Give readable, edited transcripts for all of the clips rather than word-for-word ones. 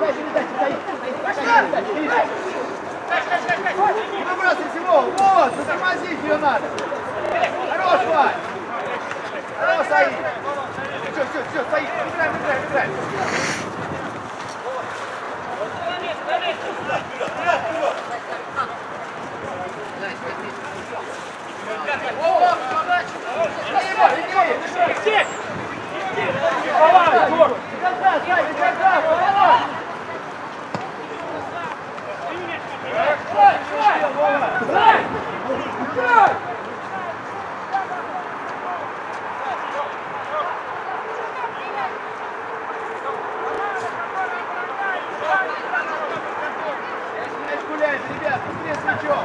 Не выбрасывай его! Вот! Затормозить ее надо! Хорош, Вань! Хорош, Саид! Все, Саид! Играй! Ребят, быстрее с мячом!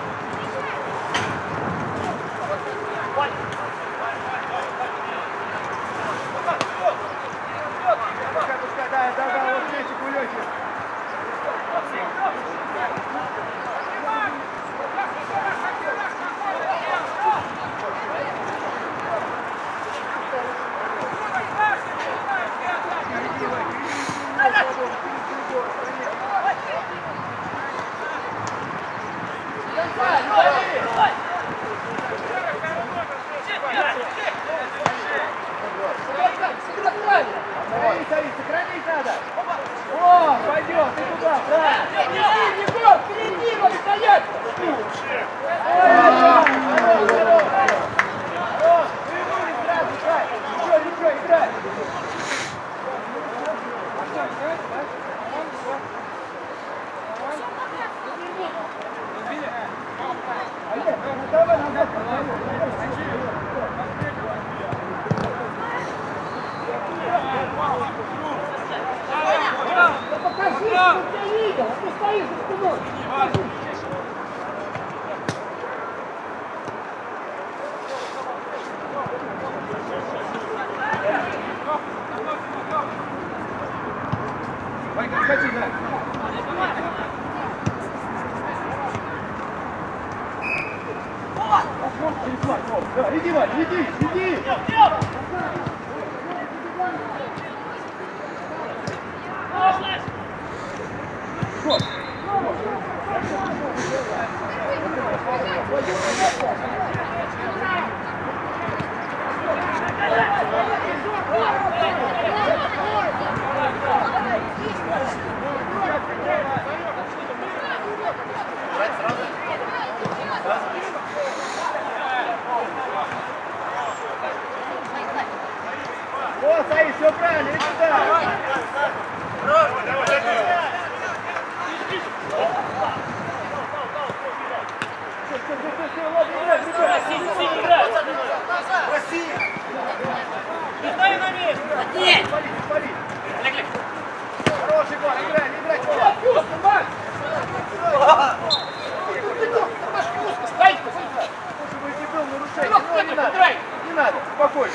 Пускай, да, вот мячик у Лёхи. Сохранить надо! О, пойдет, ты туда, правильно! Впереди, вот стоять! Ничего, играй! Покажи, что я видел, ты стоишь за спиной. Ходи, да. Да, иди, Вань, иди! Вот, Саид, все правильно, иди сюда! Не стой на месте! Нет! Спали! Хороший гол, играй, не играй! Чтобы не было нарушения, не надо, спокойно.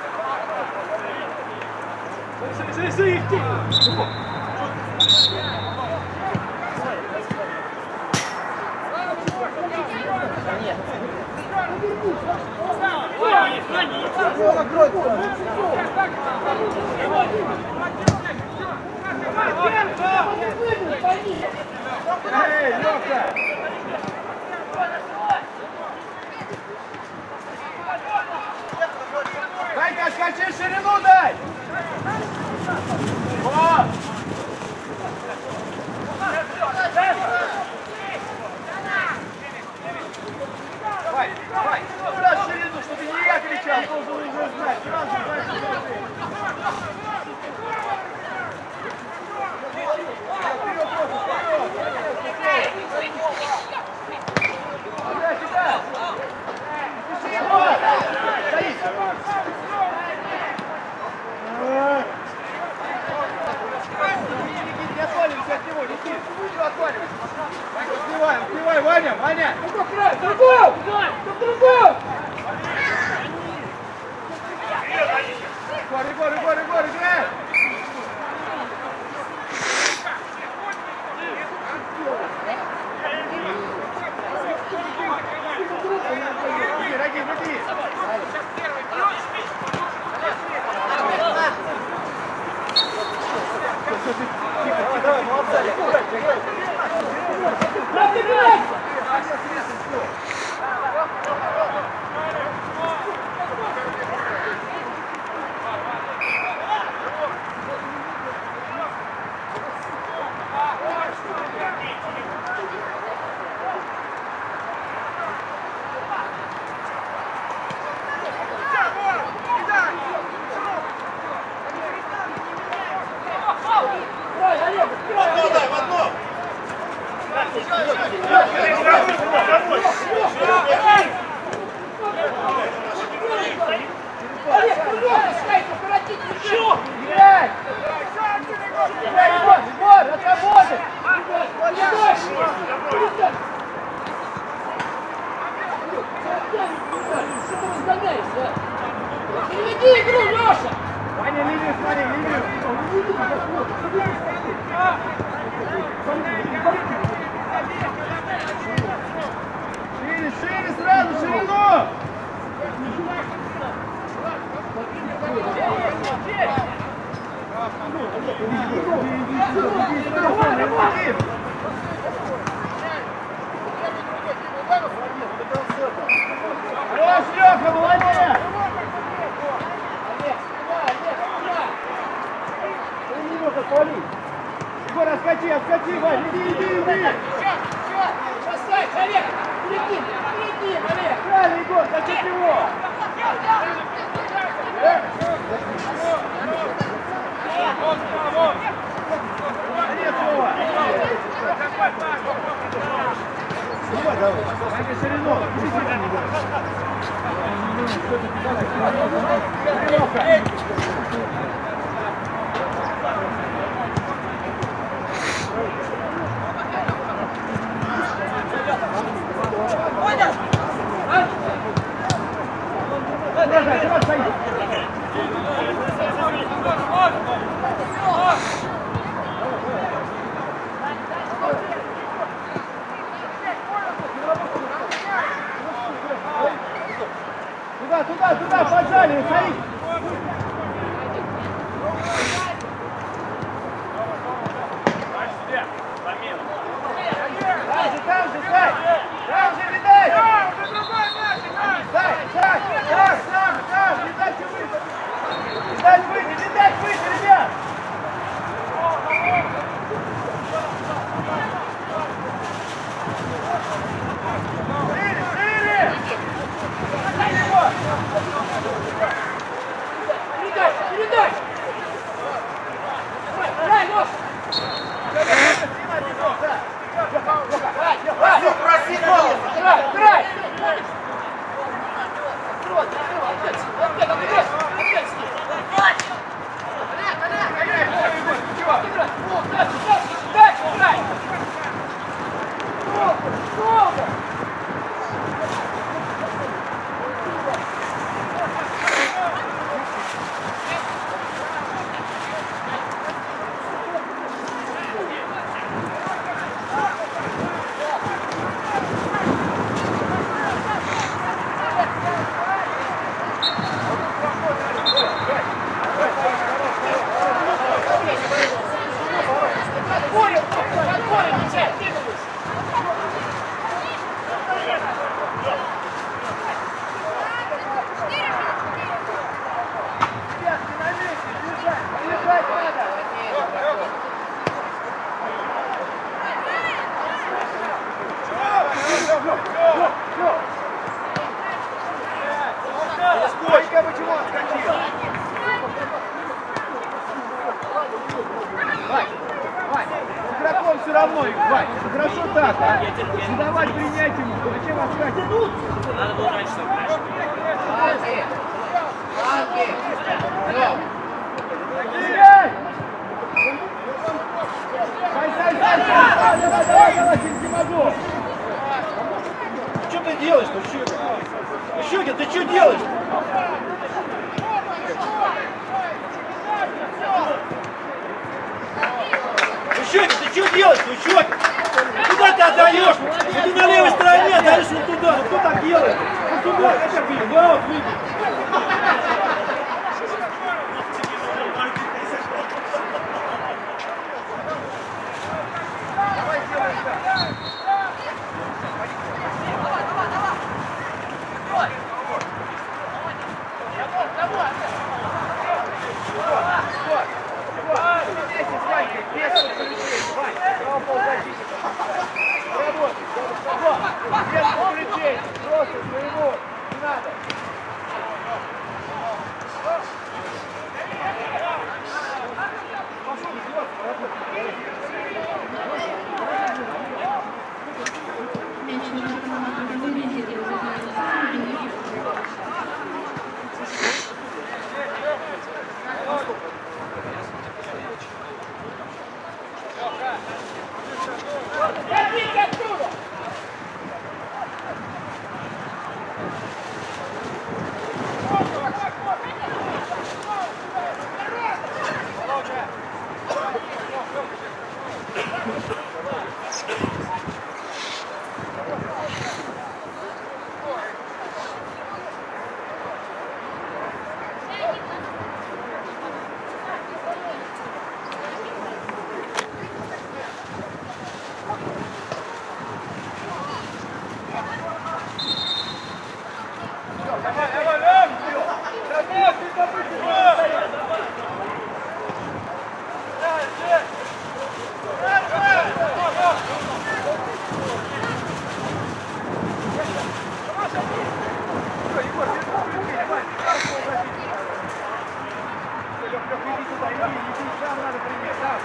Эй, Лёха! Дай, скачи ширину, дай! Вот! Давай, куда ширину, чтобы не я кричал, должен уже знать. Сразу знать, Переведи игру, Леша! Ваня, линию смотри, линию! Шире, шире сразу, ширину! Хорош, Лёха, молодец! Егор, отскочи, Вань, иди! Бросай, Олег! Перед ним, Олег! Правильно, Егор, зачем его? Молодец, Вова! Давай. Ваня, ширину. Туда, поджали, стоит! Там же, видай! Так, видать выше, ребят! Шире! Передай! Дай, Леша! Проси голос! Играй! Сколько почему отскочил? Вань, игроком все равно, Вань, хорошо так, а? Не давать принять ему, зачем отскакивать? Надо было раньше сыграть. Давай, не могу. Что ты делаешь-то, Щука? Щука, ты что делаешь? Щука, ты что делаешь, Щука? Куда ты отдаешь? Ну ты на левой стороне отдаешь вот туда. Ну кто так делает? Вот туда, как видишь? Вот, видишь. Лёх, иди туда, иди, сам надо принять, да.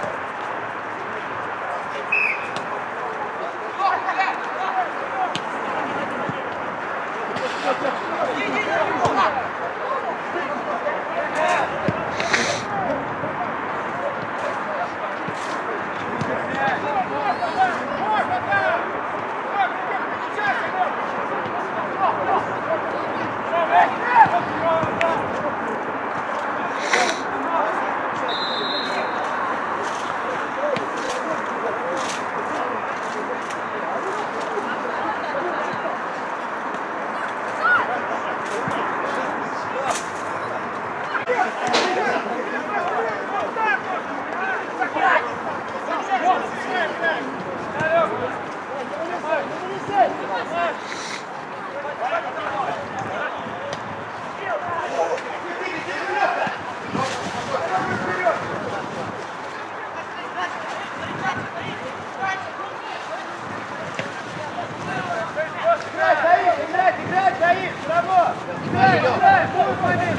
Играть, Даид, браво! Играй, будь момент!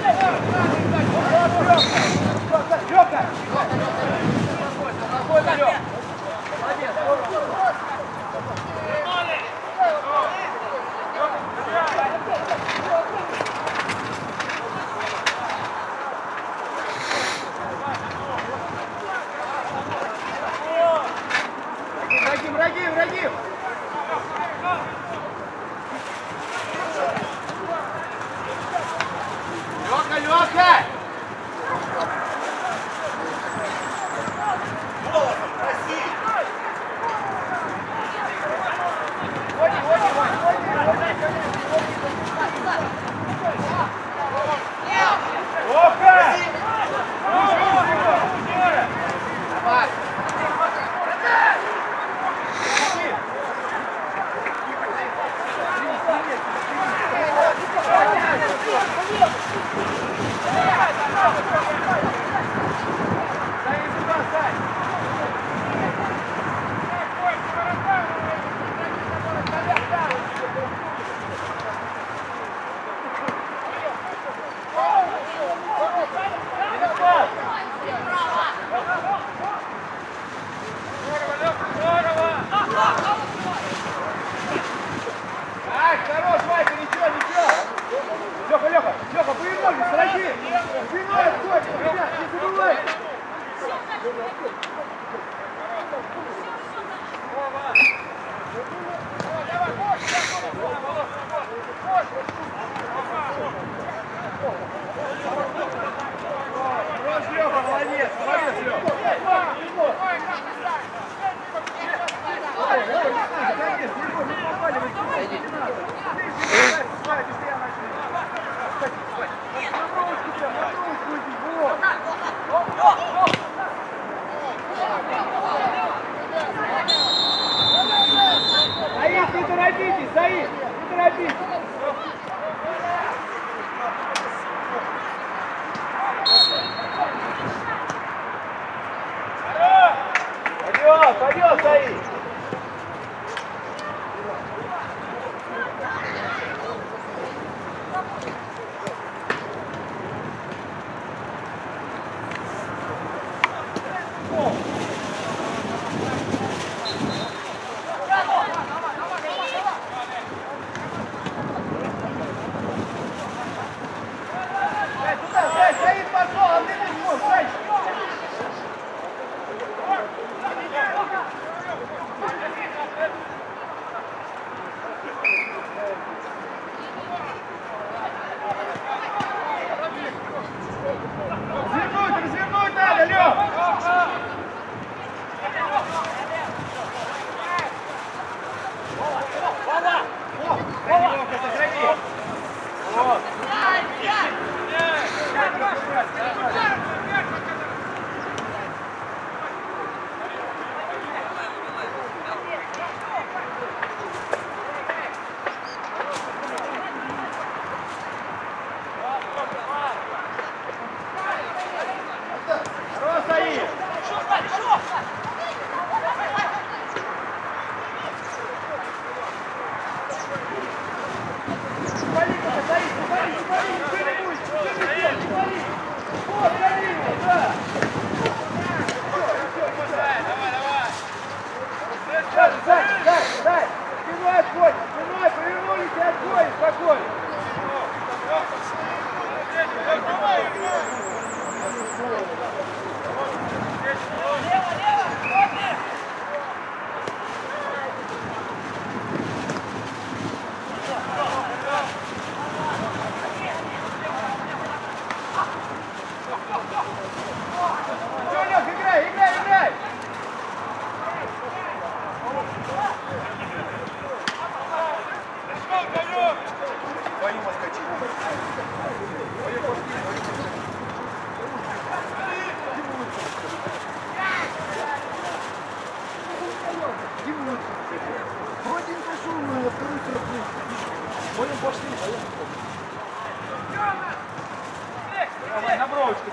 Лёка! Спокойно, Лёк! Молодец! Враги! Лёка! Лёха, повернули, срази! Спиной отходим, ребят, не забывайте! Хорош, Лёха, молодец, Лёха! Саид, не торопитесь, Саид, не торопитесь. Пойдет, Саид. Саид пошел, а ты не можешь,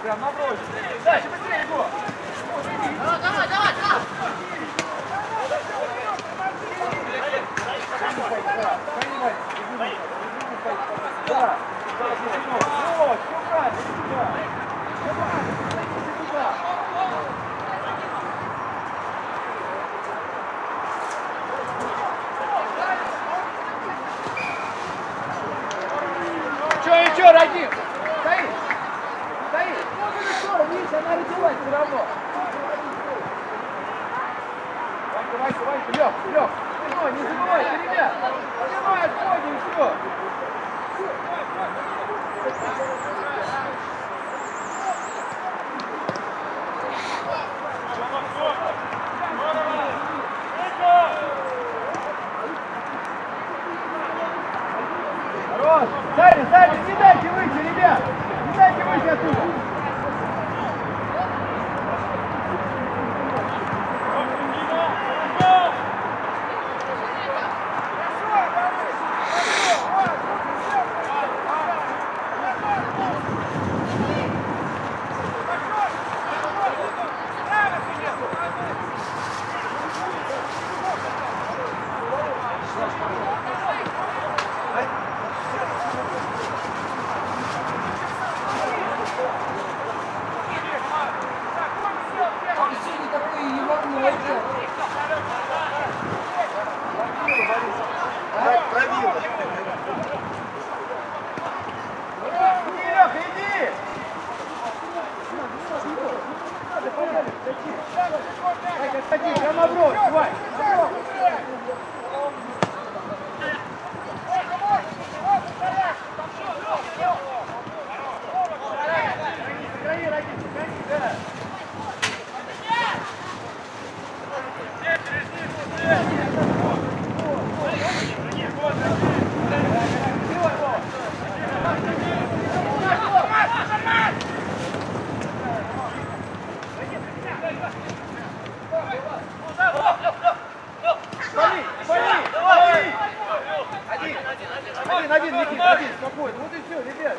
прям набросил. Дальше, быстрее его. Давай! Да. Вот, все правильно, иди туда. Иди туда. Ничего, Радим! Стоит! Видишь, она родилась все равно. Ванька, Лёх! Спиной, не забывайте, ребят! Спиной отходим, все! Хорош! Сами, не дайте выйти, ребят! Не дайте выйти оттуда! Один, Никита, спокойно. Вот и все, ребят.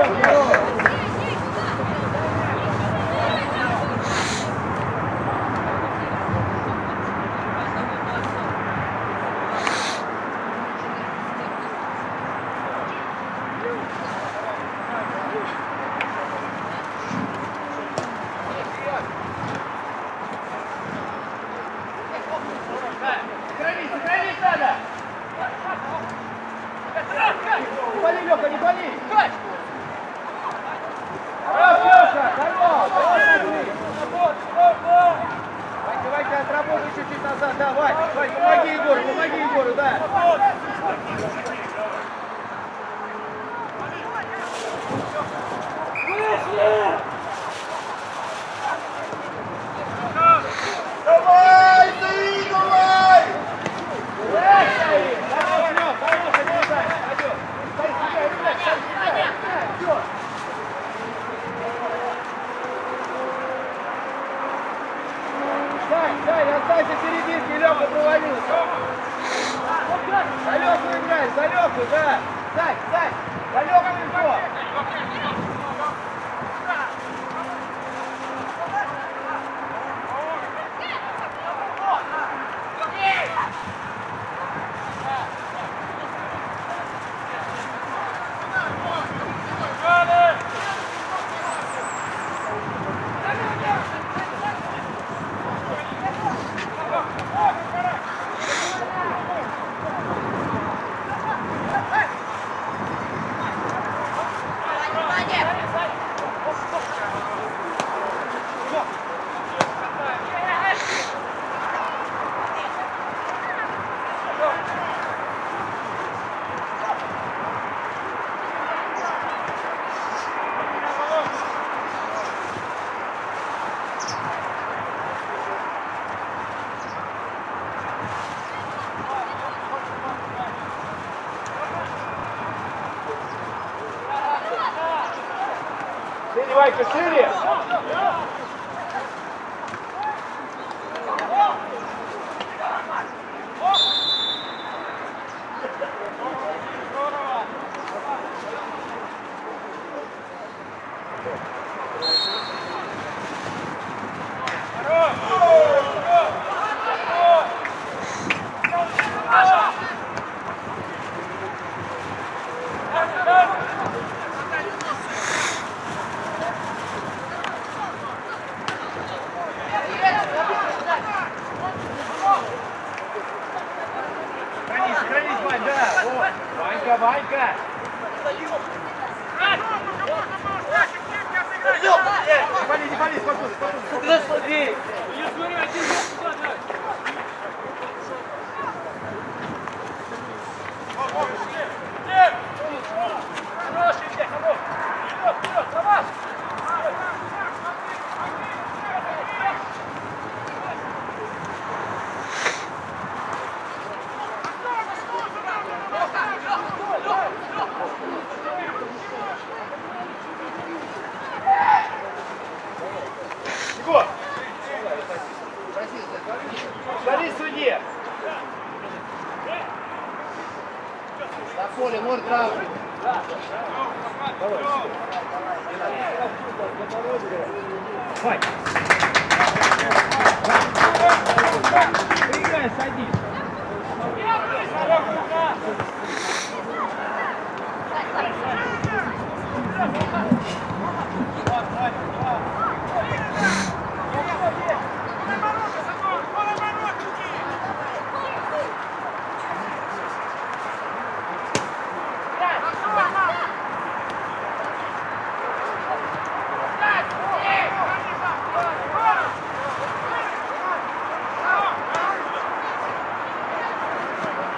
Сохранить надо! Не пали, Лёха, не пали! Лёха, хорош! Ванька, отработай чуть-чуть назад, давай! Вань, помоги Егору, да! Давай, ты, давай! Дай, оставайся в серединке, Лёха провалился. За Лёху играй, за Лёху, да. Сань, за Лёху легко. Шире, Ванька, шире! Сохранись, Вань, да! Вот. Ванька! Не пали, спокойно. Смотри! Смотри, судья! На поле, может, правый. Вань! Прииграй, садись!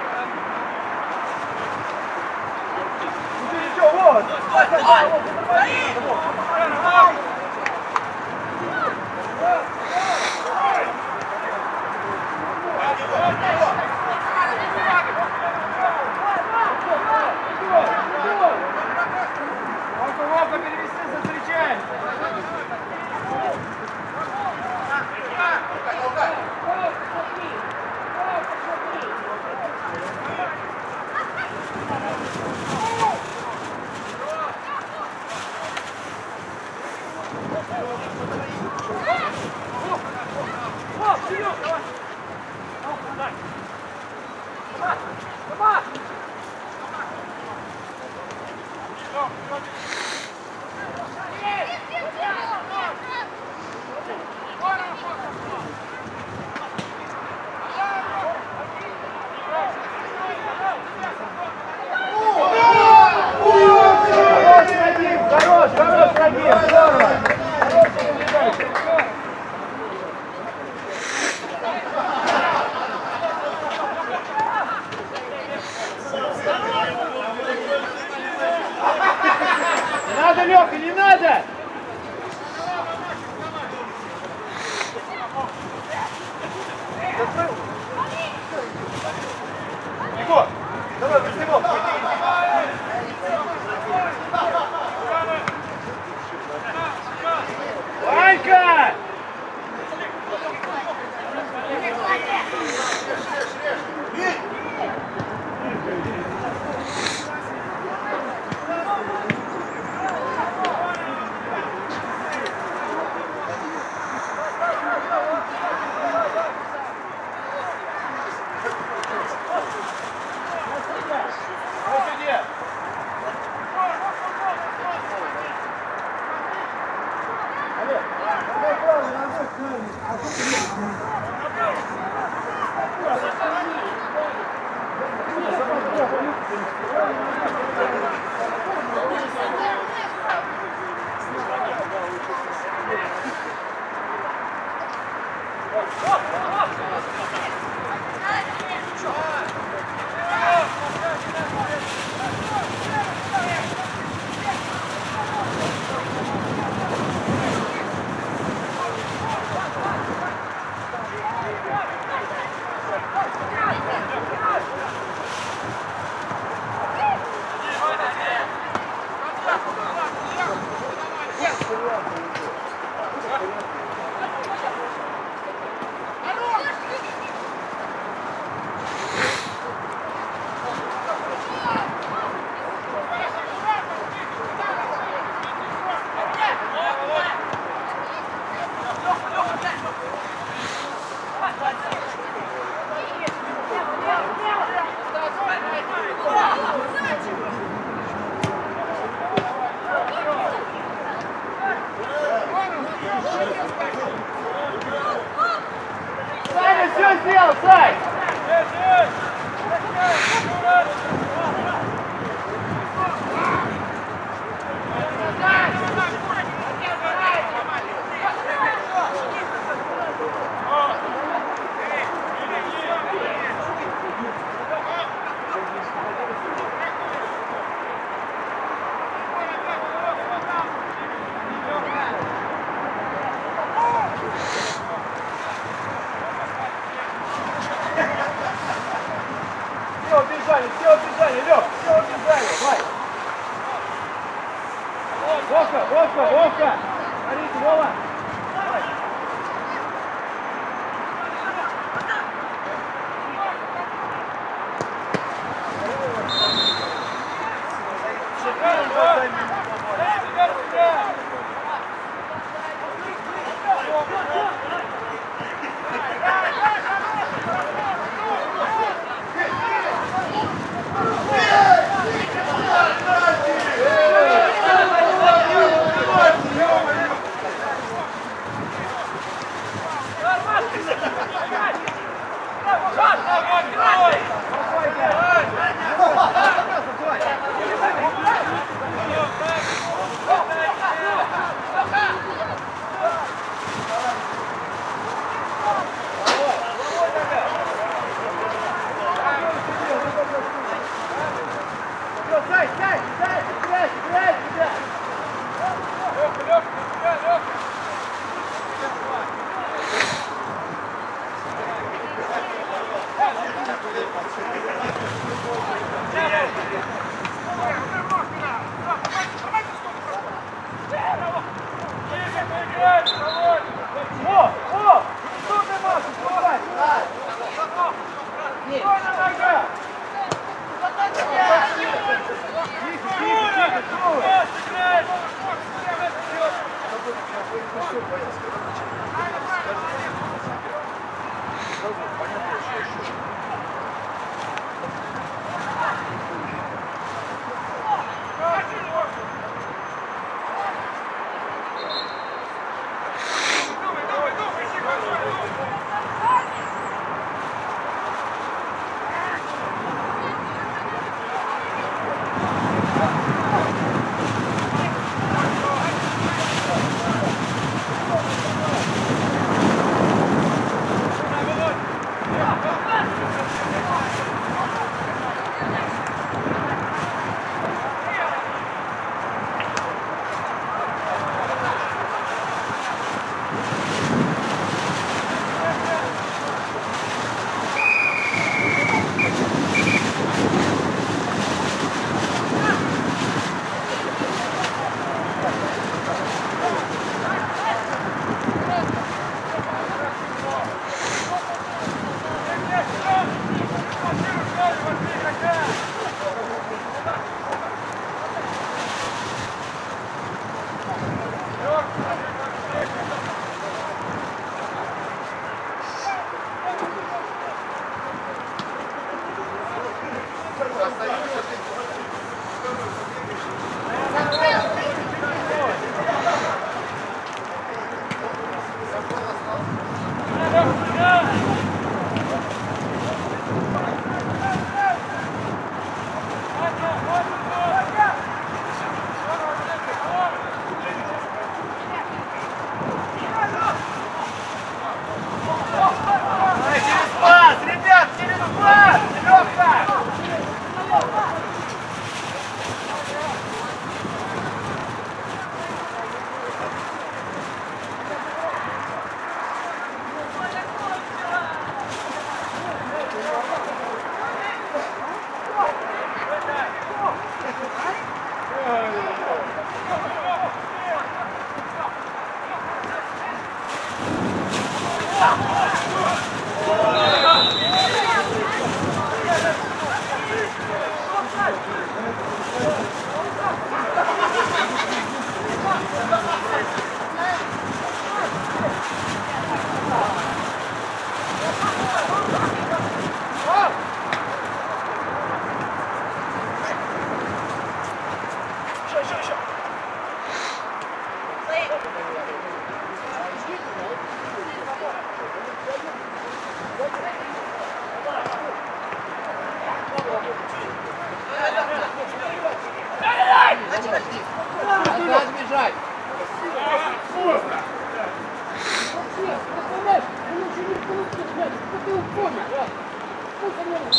Вот! Надо, Лёха, не надо! Егор, давай, быстрее. Ванька! Саня, все сделал, Сань! Все убежали, Лёх, все убежали, Вань. Вовка, Вовка, Вовка. Смотрите, Вова. Давай. Назад бежать! Вообще, ты понимаешь, он еще не получил, блядь, что ты его понял, а? Пусть они